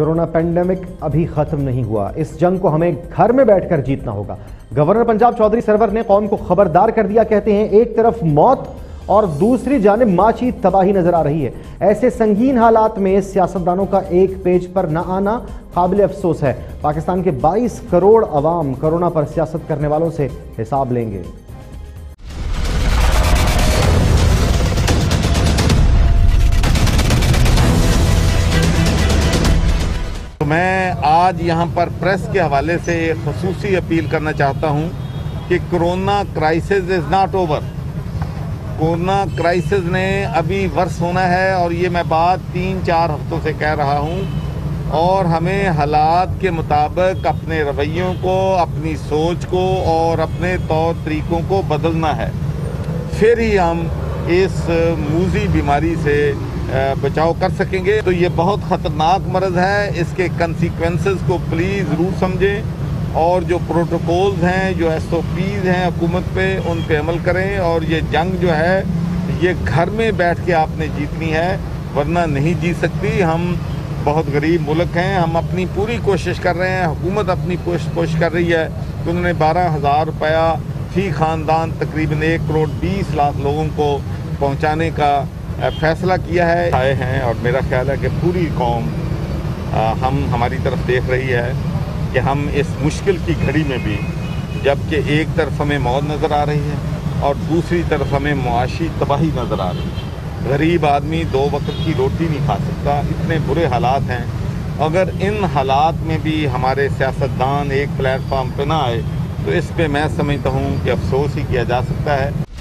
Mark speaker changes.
Speaker 1: Corona pandemic अभी खत्म नहीं हुआ। इस जंग को हमें घर में बैठकर जीतना होगा। गवर्नर पंजाब चौधरी सरवर ने कौम को खबरदार कर दिया। कहते हैं एक तरफ मौत और दूसरी जानिब माशी तबाही नजर आ रही है। ऐसे संगीन हालात में सियासतदानों का एक पेज पर न आना काबिल अफसोस है। पाकिस्तान के 22 करोड़ अवाम कोरोना पर सियासत करने वालों से हिसाब लेंगे।
Speaker 2: तो मैं आज यहाँ पर प्रेस के हवाले से एक ख़ुसूसी अपील करना चाहता हूँ कि corona crisis is not over. Corona crisis ने अभी वर्ष होना है और ये मैं बात 3-4 हफ्तों से कह रहा हूँ और हमें हालात के मुताबिक अपने रवैयों को, अपनी सोच को और अपने तौर तरीक़ों को बदलना है। फिर ही हम इस मूजी बीमारी से बचाव कर सकेंगे। तो ये बहुत ख़तरनाक मर्ज़ है, इसके कंसिक्वेंसेस को प्लीज़ ज़रूर समझें और जो प्रोटोकॉल्स हैं, जो SOPs हैं हुकूमत पे, उन पे अमल करें। और ये जंग जो है ये घर में बैठ के आपने जीतनी है, वरना नहीं जीत सकती। हम बहुत गरीब मुल्क हैं, हम अपनी पूरी कोशिश कर रहे हैं, हुकूमत अपनी कोशिश कर रही है कि उन्होंने 12,000 रुपया फी ख़ानदान तकरीबन 1 करोड़ 20 लाख लोगों को पहुँचाने का फैसला किया है। आए हैं और मेरा ख्याल है कि पूरी कौम हमारी तरफ देख रही है कि हम इस मुश्किल की घड़ी में भी, जबकि एक तरफ हमें मौत नज़र आ रही है और दूसरी तरफ हमें मुआशी तबाही नज़र आ रही है। गरीब आदमी 2 वक्त की रोटी नहीं खा सकता, इतने बुरे हालात हैं। अगर इन हालात में भी हमारे सियासतदान एक प्लेटफार्म पर ना आए तो इस पर मैं समझता हूँ कि अफसोस ही किया जा सकता है।